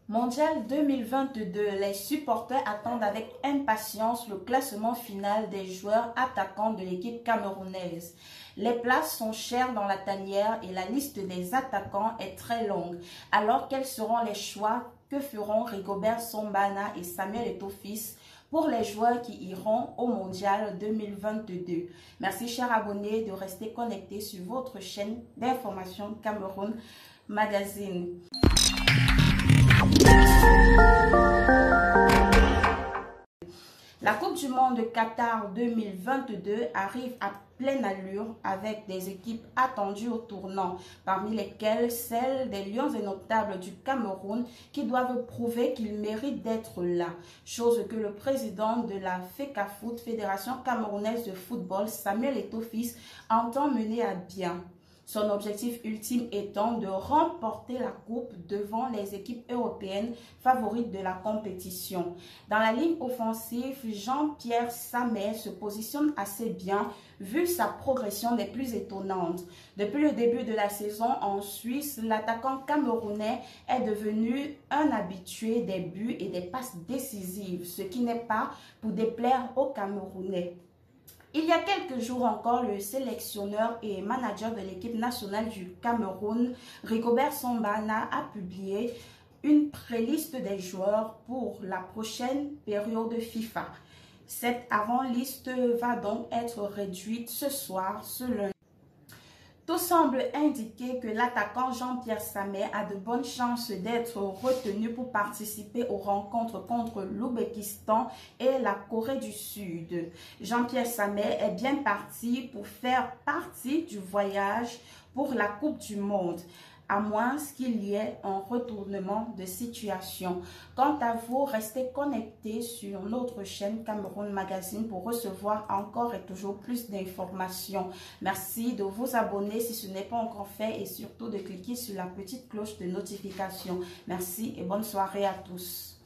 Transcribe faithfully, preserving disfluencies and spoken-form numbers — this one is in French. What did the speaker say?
Mondial deux mille vingt-deux, les supporters attendent avec impatience le classement final des joueurs attaquants de l'équipe camerounaise. Les places sont chères dans la tanière et la liste des attaquants est très longue. Alors, quels seront les choix que feront Rigobert Song-Bana et Samuel Eto'o-Fils pour les joueurs qui iront au Mondial deux mille vingt-deux? Merci, chers abonnés, de rester connectés sur votre chaîne d'information Cameroun Magazine. La Coupe du Monde Qatar deux mille vingt-deux arrive à pleine allure avec des équipes attendues au tournant, parmi lesquelles celles des Lions indomptables du Cameroun qui doivent prouver qu'ils méritent d'être là, chose que le président de la FECAFOOT, Fédération camerounaise de football, Samuel Eto'o-Fils, entend mener à bien. Son objectif ultime étant de remporter la coupe devant les équipes européennes favorites de la compétition. Dans la ligne offensive, Jean-Pierre Samet se positionne assez bien vu sa progression des plus étonnantes. Depuis le début de la saison en Suisse, l'attaquant camerounais est devenu un habitué des buts et des passes décisives, ce qui n'est pas pour déplaire aux Camerounais. Il y a quelques jours encore, le sélectionneur et manager de l'équipe nationale du Cameroun, Rigobert Song-Bana, a publié une pré-liste des joueurs pour la prochaine période FIFA. Cette avant-liste va donc être réduite ce soir, ce lundi. Tout semble indiquer que l'attaquant Jean-Pierre Samet a de bonnes chances d'être retenu pour participer aux rencontres contre l'Ouzbékistan et la Corée du Sud. Jean-Pierre Samet est bien parti pour faire partie du voyage pour la Coupe du Monde, à moins qu'il y ait un retournement de situation. Quant à vous, restez connectés sur notre chaîne Cameroun Magazine pour recevoir encore et toujours plus d'informations. Merci de vous abonner si ce n'est pas encore fait et surtout de cliquer sur la petite cloche de notification. Merci et bonne soirée à tous.